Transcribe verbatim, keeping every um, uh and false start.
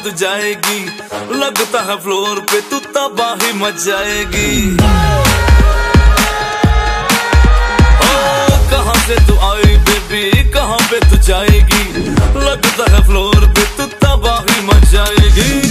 तू जाएगी, लगता है फ्लोर पे तू तबाही मच जाएगी। ओ कहाँ से तू आई बेबी, कहाँ पे तू जाएगी, लगता है फ्लोर पे तू तबाही मच जाएगी।